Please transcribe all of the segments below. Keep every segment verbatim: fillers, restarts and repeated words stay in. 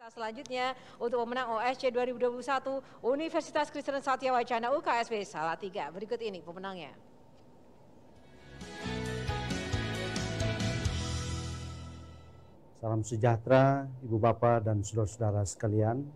Selanjutnya untuk pemenang O S C dua ribu dua puluh satu Universitas Kristen Satya Wacana U K S W Salatiga. Berikut ini pemenangnya. Salam sejahtera Ibu Bapak dan saudara-saudara sekalian.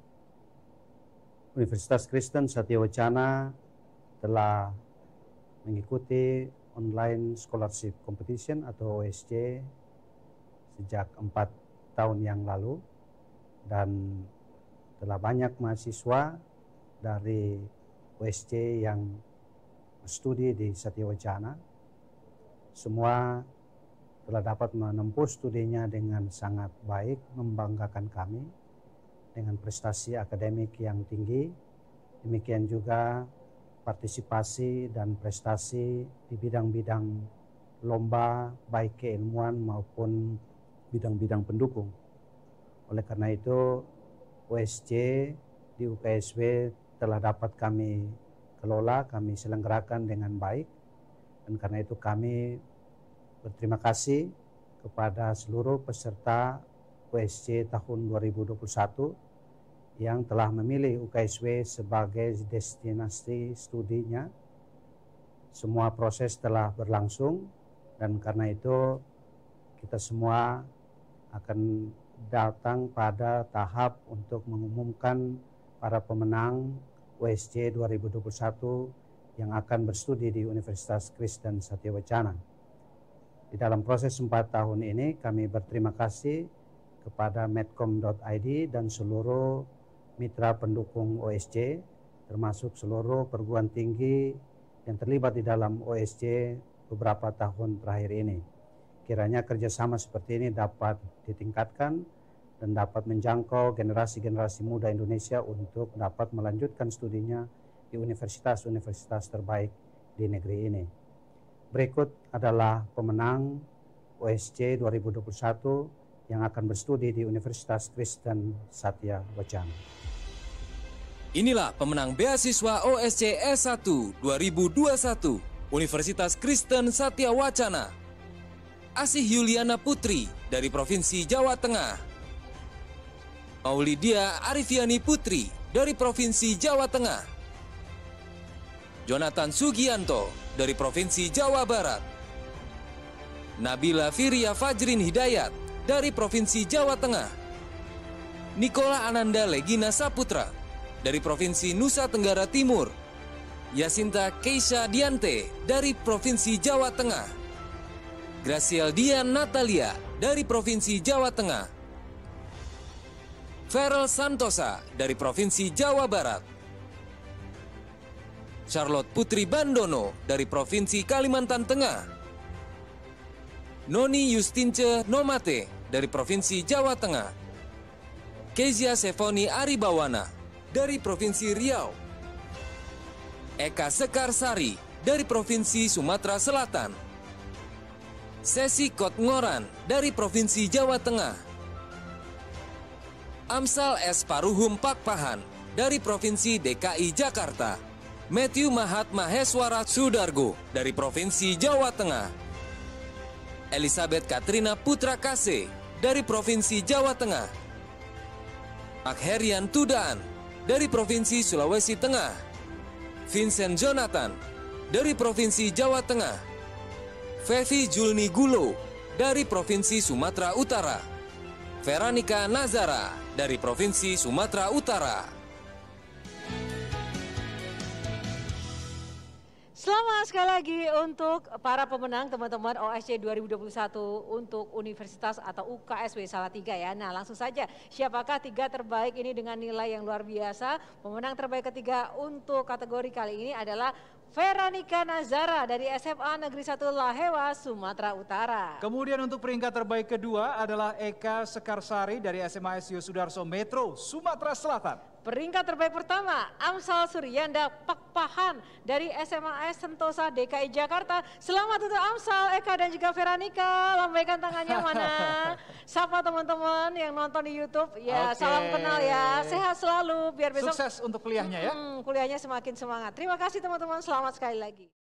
Universitas Kristen Satya Wacana telah mengikuti online scholarship competition atau O S C sejak empat tahun yang lalu. Dan telah banyak mahasiswa dari O S C yang studi di Satya Wacana. Semua telah dapat menempuh studinya dengan sangat baik, membanggakan kami dengan prestasi akademik yang tinggi. Demikian juga partisipasi dan prestasi di bidang-bidang lomba baik keilmuan maupun bidang-bidang pendukung. Oleh karena itu, O S C di U K S W telah dapat kami kelola, kami selenggarakan dengan baik. Dan karena itu kami berterima kasih kepada seluruh peserta O S C tahun dua ribu dua puluh satu yang telah memilih U K S W sebagai destinasi studinya. Semua proses telah berlangsung dan karena itu kita semua akan datang pada tahap untuk mengumumkan para pemenang O S C dua ribu dua puluh satu yang akan berstudi di Universitas Kristen Satya Wacana. Di dalam proses empat tahun ini kami berterima kasih kepada medcom dot I D dan seluruh mitra pendukung O S C, termasuk seluruh perguruan tinggi yang terlibat di dalam O S C beberapa tahun terakhir ini. Kiranya kerjasama seperti ini dapat ditingkatkan dan dapat menjangkau generasi-generasi muda Indonesia untuk dapat melanjutkan studinya di universitas-universitas terbaik di negeri ini. Berikut adalah pemenang O S C dua ribu dua puluh satu yang akan berstudi di Universitas Kristen Satya Wacana. Inilah pemenang beasiswa O S C S satu dua ribu dua puluh satu Universitas Kristen Satya Wacana. Asih Yuliana Putri dari Provinsi Jawa Tengah. Maulidia Arifiani Putri dari Provinsi Jawa Tengah. Jonathan Sugianto dari Provinsi Jawa Barat. Nabila Firia Fajrin Hidayat dari Provinsi Jawa Tengah. Nikola Ananda Legina Saputra dari Provinsi Nusa Tenggara Timur. Yasinta Keisha Diante dari Provinsi Jawa Tengah. Graciel Dian Natalia dari Provinsi Jawa Tengah. Ferel Santosa dari Provinsi Jawa Barat. Charlotte Putri Bandono dari Provinsi Kalimantan Tengah. Noni Justince Nomate dari Provinsi Jawa Tengah. Kezia Sefoni Aribawana dari Provinsi Riau. Eka Sekarsari dari Provinsi Sumatera Selatan. Sesi Kot Ngoran dari Provinsi Jawa Tengah. Amsal S. Paruhum Pakpahan dari Provinsi D K I Jakarta. Matthew Mahat Maheswara Sudargo dari Provinsi Jawa Tengah. Elizabeth Katrina Putra Kase dari Provinsi Jawa Tengah. Akherian Tudaan dari Provinsi Sulawesi Tengah. Vincent Jonathan dari Provinsi Jawa Tengah. Fevi Julni Gulo dari Provinsi Sumatera Utara. Veranika Nazara dari Provinsi Sumatera Utara. Selamat sekali lagi untuk para pemenang teman-teman O S C dua ribu dua puluh satu untuk Universitas atau U K S W Salatiga ya. Nah langsung saja, siapakah tiga terbaik ini dengan nilai yang luar biasa? Pemenang terbaik ketiga untuk kategori kali ini adalah Veranika Nazara dari S M A Negeri satu Lahewa, Sumatera Utara. Kemudian untuk peringkat terbaik kedua adalah Eka Sekarsari dari S M A S Y Sudarso Metro, Sumatera Selatan. Peringkat terbaik pertama, Amsal Suryanda Pakpahan dari S M A S Sentosa D K I Jakarta. Selamat untuk Amsal, Eka dan juga Veranika. Lambaikan tangannya mana? Sapa teman-teman yang nonton di YouTube. Ya, okay. Salam kenal ya. Sehat selalu biar besok sukses untuk kuliahnya ya. Hmm, kuliahnya semakin semangat. Terima kasih teman-teman. Selamat sekali lagi.